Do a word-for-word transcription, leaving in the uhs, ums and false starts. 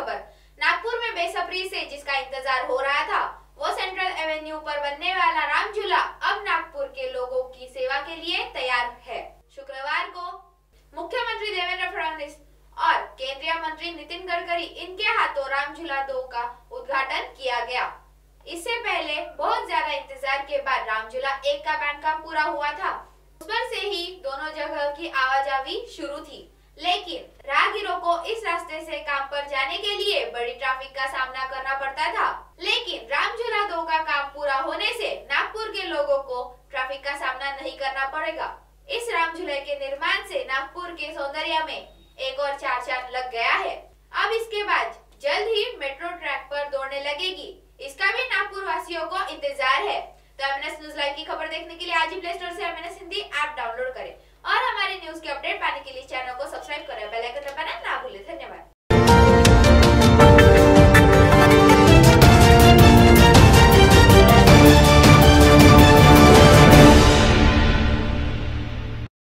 खबर। नागपुर में बेसब्री से जिसका इंतजार हो रहा था वो सेंट्रल एवेन्यू पर बनने वाला राम झूला अब नागपुर के लोगों की सेवा के लिए तैयार है। शुक्रवार को मुख्यमंत्री देवेंद्र फडणवीस और केंद्रीय मंत्री नितिन गडकरी इनके हाथों राम झूला दो का उद्घाटन किया गया। इससे पहले बहुत ज्यादा इंतजार के बाद राम झूला एक का पैन काम पूरा हुआ था। उस पर से ही दोनों जगह की आवाजाही शुरू थी, लेकिन राहगीरों को इस रास्ते से काम पर जाने के लिए बड़ी ट्रैफिक का सामना करना पड़ता था। लेकिन राम झूला दो का काम पूरा होने से नागपुर के लोगों को ट्रैफिक का सामना नहीं करना पड़ेगा। इस राम झूले के निर्माण से नागपुर के सौंदर्य में एक और चार चांद लग गया है। अब इसके बाद जल्द ही मेट्रो ट्रैक पर दौड़ने लगेगी, इसका भी नागपुर वासियों को इंतजार है। तो एमएनएस न्यूज लाइव की खबर देखने के लिए आज ही प्ले स्टोर से एमएनएस हिंदी ऐप डाउनलोड करें और हमारे न्यूज के अपडेट पाने के लिए चैनल को सब्सक्राइब करें, बेल आइकन दबाना ना भूलें। धन्यवाद।